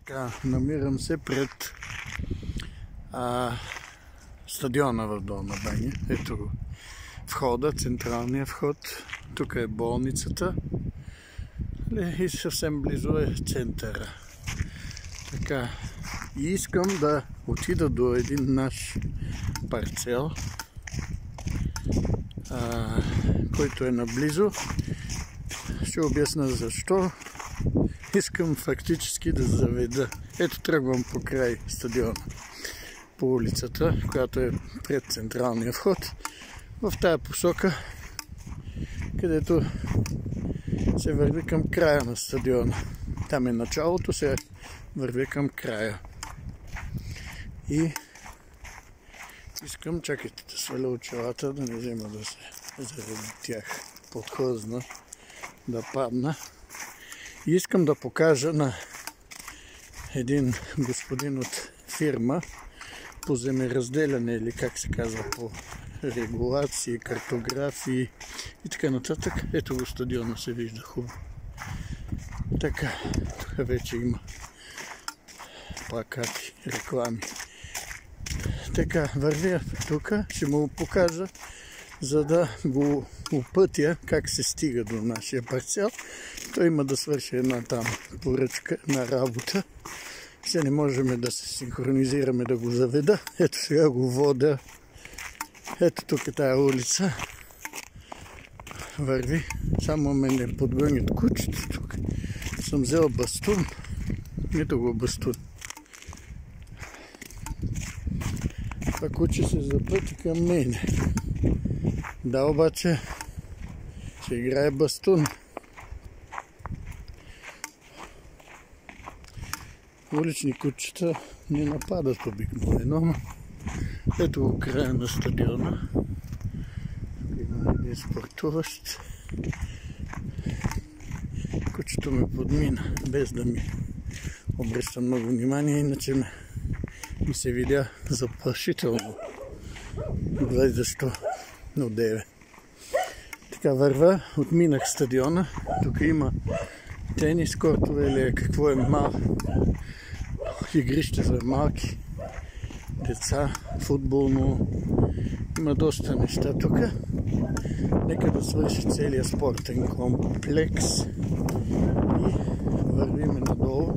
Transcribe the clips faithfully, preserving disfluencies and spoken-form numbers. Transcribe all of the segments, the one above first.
Така, намирам се пред а, стадиона в Долна баня. Ето го входа, централния вход. Тук е болницата и съвсем близо е центъра. Така, и искам да отида до един наш парцел, а, който е наблизо. Ще обясна защо. Искам фактически да заведа. Ето тръгвам по край стадиона, по улицата, която е пред централния вход, в тая посока, където се върви към края на стадиона. Там е началото, се върви към края. И искам, чакайте да сваля очилата, да не взема да се заради тях подхлъзна, да падна. И искам да покажа на един господин от фирма по земеразделяне, или как се казва, по регулации, картографии и така нататък. Ето го стадиона, се вижда хубаво. Така, тук вече има плакати, реклами. Така, вървя тук, ще му покажа, за да го опътя как се стига до нашия парцел. Той има да свърши една там поръчка на работа. Сега не можем да се синхронизираме да го заведа. Ето сега го вода. Ето тук е тая улица. Върви. Само ме не подгонят кучето тук. Съм взел бастун. Ето го бастун. Това куче се запъти към мене. Да, обаче ще играе бастун. Улични кучета не нападат обикновено. Ето го края на стадиона. Има един спортуващ. Кучето ме подмина, без да ми обръща много внимание, иначе ме, ми се видя заплашително. Гледащо одеве. Така върва, отминах стадиона. Тук има тенис кортове или какво е мал. Игрище за малки деца, футболно. Има доста неща тук. Нека да свърши целият спортен комплекс. И вървиме надолу.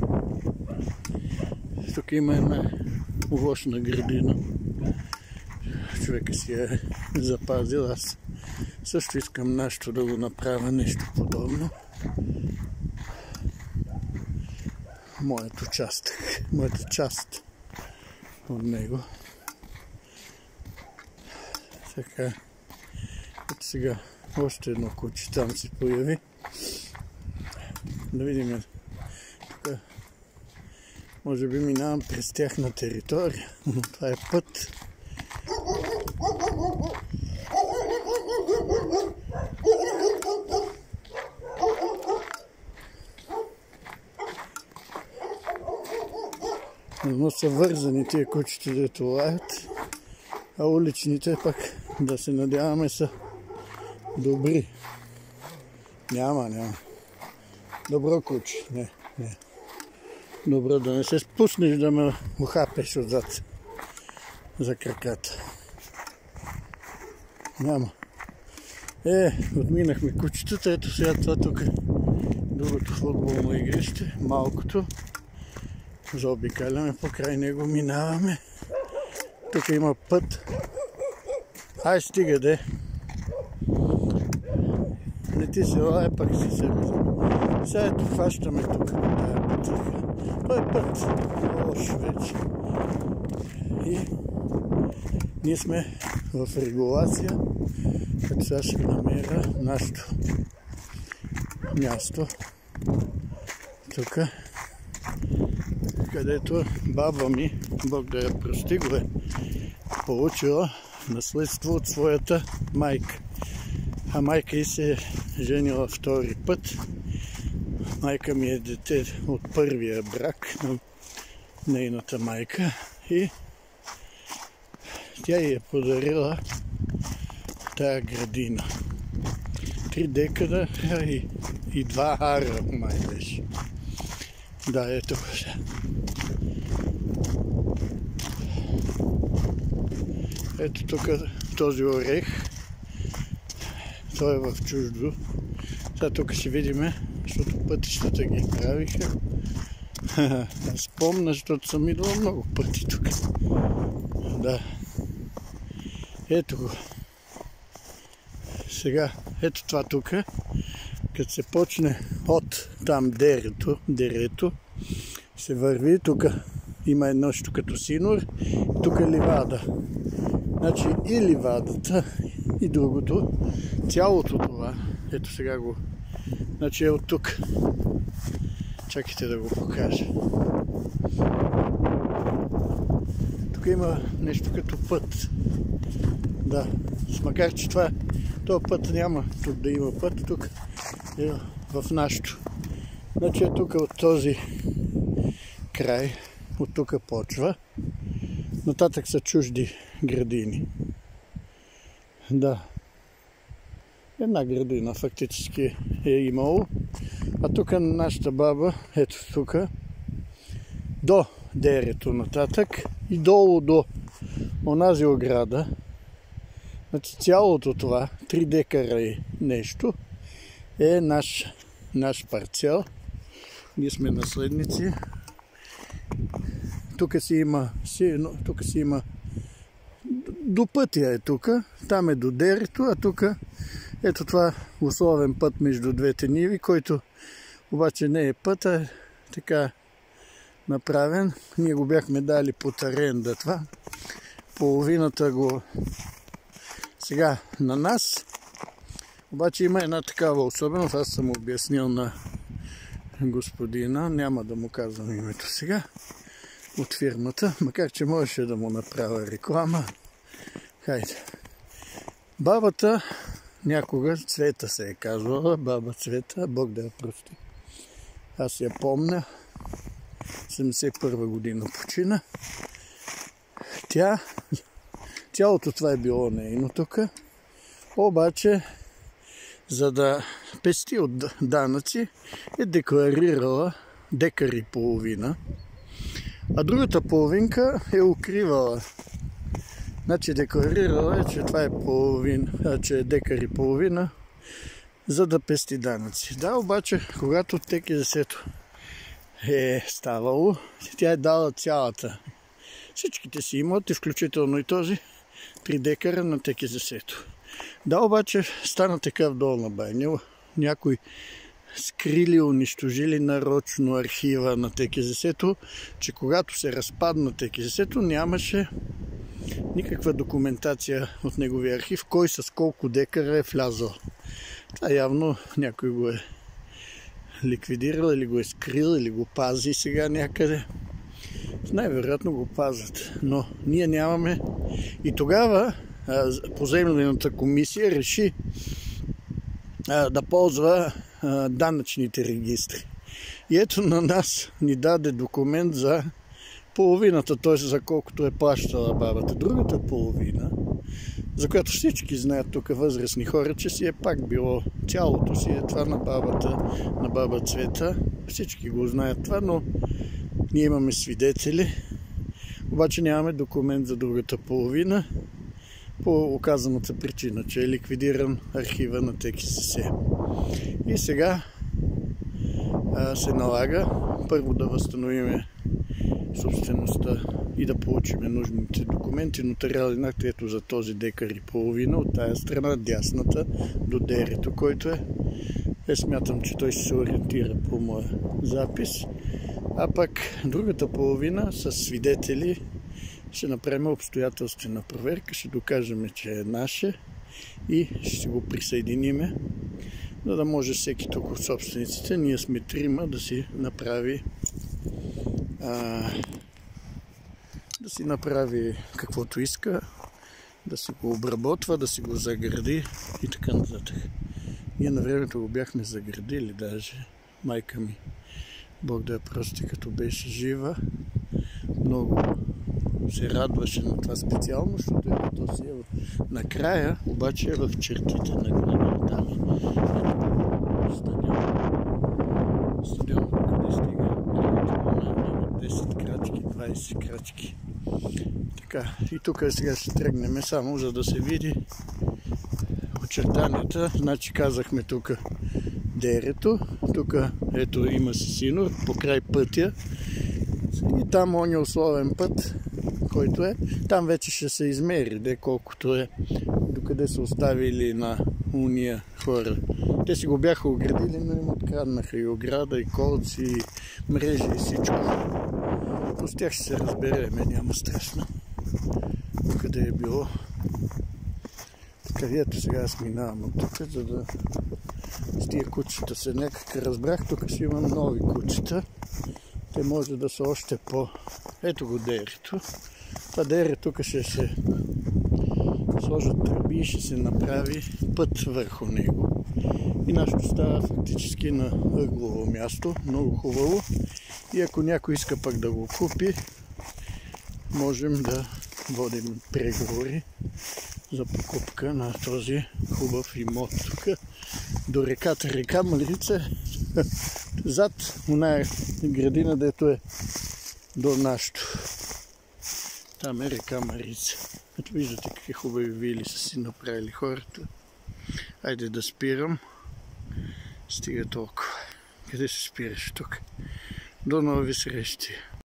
Тук има една овощна градина. Човека си е запазил. Аз също искам нещо да го направя, нещо подобно. Моят участък, моята част от него. Така, ето сега още едно куче там се появи. Да видим. Тук може би минавам през тяхна територия, но това е път. Но са вързани тия кучета, дето лаят, а уличните пък, да се надяваме, са добри. Няма, няма. Добро куче, не, не. Добро да не се спуснеш да ме ухапеш отзад за краката. Няма. Е, отминахме кучетата, ето сега това тук е другото футболно игрище, малкото. Заобикаляме, покрай него минаваме. Тук има път. Ай, стига де. Не ти се лае, пак си се разум. Сега ето хващаме тук на тая пътъка. Той е път. Лошо вече. И ние сме в регулация, като сега ще намеря нашето място. Тук, където баба ми, Бог да я прости, го е получила наследство от своята майка. А майка й се е женила втори път. Майка ми е дете от първия брак на нейната майка и тя й е подарила тая градина. Три декада и, и два ара май беше. Да, ето го сега. Ето тук този орех. Той е в чуждо. Сега тук ще видим, защото пътищата ги правиха. Аз помня, защото съм идвал много пъти тук. Да. Ето го. Сега, ето това тук. Като се почне от там дерето, дерето, се върви. Тук има едно нещо като синур. Тук е ливада. Значи и ливадата, и другото, цялото това, ето сега го, значи е от тук. Чакайте да го покажа. Тук има нещо като път. Да, макар че това, този път няма тук да има път, тук е в нашото. Значи е тук от този край, от тук почва. Нататък са чужди градини. Да. Една градина фактически е имало. А тук на нашата баба, ето тук, до дерето нататък и долу до онази ограда. Значи цялото това, три декара и нещо, е наш, наш парцел. Ние сме наследници. Тук си има, тук си има, до пътя е тук, там е до дерето, а тук ето това условен път между двете ниви, който обаче не е път, а е така направен. Ние го бяхме дали под аренда това. Половината го сега на нас. Обаче има една такава особеност, аз съм обяснил на господина, няма да му казвам името сега, от фирмата, макар че можеше да му направя реклама. Хайде. Бабата някога, Цвета се е казвала, баба Цвета, Бог да я прости. Аз я помня, седемдесет и първа година почина. Тя, цялото това е било нейно тук, обаче за да пести от данъци е декларирала декар и половина, а другата половинка е укривала. Значи декларирала е, че това е половин, а, че е декар и половина, за да пести данъци. Да, обаче, когато ТКЗС-то е ставало, тя е дала цялата, всичките си имоти, включително и този, три декара на ТКЗС-то. Да, обаче стана такъв долу на Байнил. Някой скрили, унищожили нарочно архива на ТКЗС-то, че когато се разпадна ТКЗС-то, нямаше никаква документация от неговия архив, кой с колко декара е влязъл. Това явно някой го е ликвидирал или го е скрил, или го пази сега някъде. Най-вероятно го пазят, но ние нямаме. И тогава поземлената комисия реши а, да ползва а, данъчните регистри. И ето на нас ни даде документ за половината, т.е. за колкото е плащала бабата. Другата половина, за която всички знаят тук възрастни хора, че си е пак било, цялото си е това на бабата, на баба Цвета. Всички го знаят това, но ние имаме свидетели, обаче нямаме документ за другата половина, по оказаната причина, че е ликвидиран архива на ТКЗС. И сега а, се налага първо да възстановим собствеността и да получим нужните документи, нотариален акт, ето за този декар и половина от тая страна, дясната, до дерето, който е. Е, смятам, че той ще се ориентира по моя запис. А пък другата половина с свидетели ще направим обстоятелствена проверка, ще докажем, че е наше и ще го присъединиме, за да може всеки тук от собствениците, ние сме трима, да си направи а, да си направи каквото иска, да си го обработва, да си го загради и така нататък. Ние на времето го бяхме заградили даже. Майка ми, Бог да я прости, като беше жива, много се радваше на това специално, защото е то си е накрая, обаче е в чертите на града. Там е стадион. Стадион, къде стига града. двайсет крачки. Така, и тук сега ще тръгнем само за да се види очертанията. Значи казахме тук дерето, тук ето има си синор покрай пътя и там оня условен път, който е, там вече ще се измери, де колкото е, докъде са оставили на уния хора. Те си го бяха оградили, но им откраднаха и ограда, и колци, и мрежи, и всичко. Но с тях ще се разбереме, няма страшно. Къде е било. Така, ето сега аз минавам от тук, за да с тия кучета се някак разбрах. Тук си имам нови кучета. Те може да са още по... Ето го дерето. Това дере тук ще се сложат тръби и ще се направи път върху него. И нашето става фактически на ъглово място. Много хубаво. И ако някой иска пък да го купи, можем да водим преговори за покупка на този хубав имот тук. До реката, река Марица, зад оная градина, дето е до нашото. Там е река Марица. Ето виждате какви хубави вили са си направили хората. Айде да спирам. Стига толкова. Къде се спираш тук? До нови срещи!